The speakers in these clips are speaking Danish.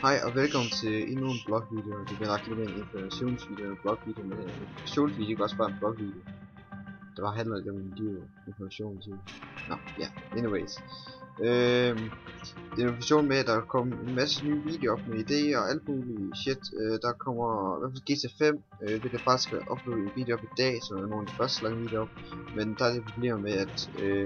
Hej og velkommen til endnu en blogvideo. Det bliver nok lidt en informationsvideo og en blogvideo, men en informationsvideo er også bare en blogvideo. Det var handler lidt om en liv information til. Nå, ja, anyways. Det er en information med, at der kommer en masse nye videoer op med idéer og alt muligt shit. Der kommer i hvert fald GTA 5, det kan faktisk uploade en video op i dag, så er nogle af de første lange videoer op. Men der er det problemer med, at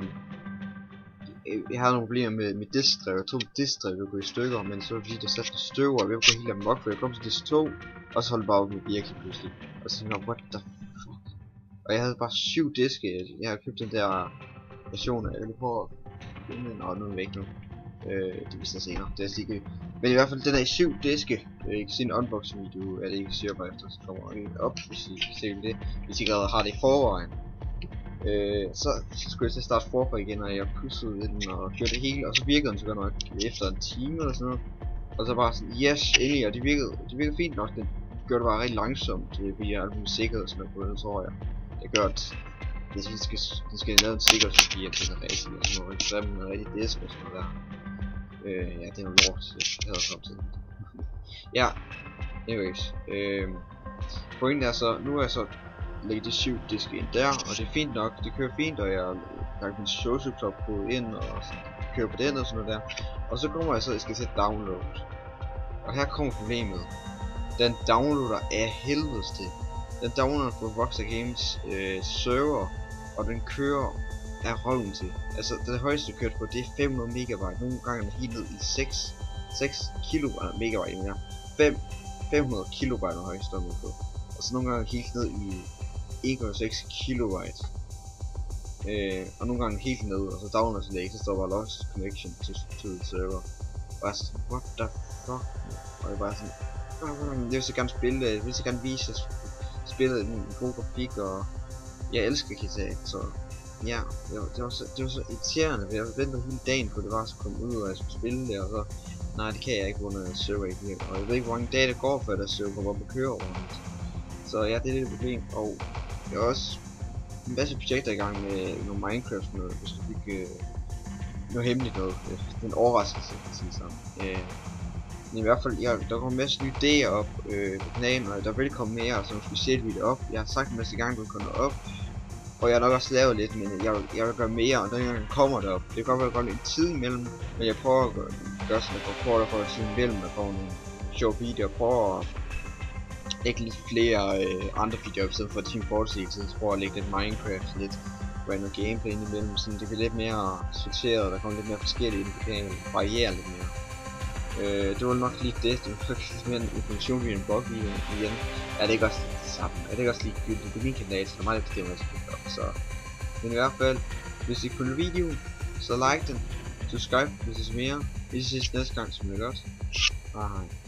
jeg havde nogle problemer med diskdrev. Jeg tog diskdrev, der gå i stykker, men så fordi der satte støv, og jeg gå helt amok, for jeg kom til disk 2, og så holdt det bare op med virkelig pludselig. Og så tænkte jeg, what the fuck? Og jeg havde bare 7 diske. Jeg har købt den der version af, jeg vil prøve at finde den, og nu er den væk nu. Det viser jeg senere, det er altså ikke. Men i hvert fald, den er i 7 diske. I kan se en unboxing video, er det ikke sikker på efter, så kommer den op, hvis I kan se det. Hvis I allerede har det i forvejen. Så skulle jeg til at starte forfra igen, og jeg pudsede den og gjorde det hele, og så virkede den så godt nok efter en time eller sådan noget. Og så bare sådan, yes, endelig, og det virkede fint nok. Den gjorde det bare rigtig langsomt, fordi jeg har alt muligt sikkerhed og sådan noget på den, tror jeg. Det gør, at den skal lave en sikkerhedskopi, at den er rigtig, og sådan noget, så den er rigtig disk og sådan noget der. Ja, det er noget lort, jeg havde kommet til. Ja, anyways, pointen er så, nu er jeg så lægge de 7 diske ind der, og det er fint nok, det kører fint, og jeg har lagt min socialtop på ind, og kører på den og sådan noget der. Og så kommer jeg så, jeg skal til download. Og her kommer problemet. Den downloader af helvedes til. Den downloader på Rockstar Games server, og den kører af røven til. Altså, det højeste kørt på, det er 500 megabyte. Nogle gange er den helt ned i 6 kilobyte megabyte mere. 500 kilobyte er højeste på. Og så nogle gange helt ned i 1,6 kilobyte. Og nogle gange helt ned, og så downloader så det, så står bare lost connection to the server. Og jeg sådan, what the fuck? Og jeg bare sådan, jeg vil så gerne spille, jeg vil så gerne vise spillet en god grafik, og jeg elsker GTA, så ja, det var så irriterende, for jeg ventede hele dagen på, at det var så komme ud, og jeg skulle spille det, og så, nej, det kan jeg ikke, under server ikke virker, og jeg ved ikke, hvor mange dage det går, før der server kommer op og kører overalt. Så ja, det er lidt et problem, og jeg har også en masse projekter i gang med noget Minecraft, noget, hvis du bygge noget hemmeligt noget. Det er en overraskelse, kan sige sådan. Men i hvert fald, der kommer en masse nye idéer op på kanalen, og der vil komme mere som specielt video op. Jeg har sagt en masse gange, at du kommer op, og jeg har nok også lavet lidt, men jeg vil gøre mere, og den kommer derop. Det kan godt være, at der går lidt tid imellem, men jeg prøver at gøre sådan, at jeg prøver at få tiden imellem, der kommer nogle sjove videoer, prøver at lægge lidt flere andre videoer, i stedet for Team Fortress, så prøver at lægge lidt Minecraft, lidt random gameplay ind imellem, så det bliver lidt mere sorteret, der kommer lidt mere forskellige, det kan variere lidt mere. Det var nok lige det var faktisk mere en informationsvideo end blogvideo igen. Ja, det er ikke også det samme, det er også lige gyldigt på min kanal, så der er meget lidt bestemmer, jeg skal op, så. Men i hvert fald, hvis I kunne lide videoen, så like den, subscribe hvis I ser mere, vi ses næste gang, som det er godt. Hej.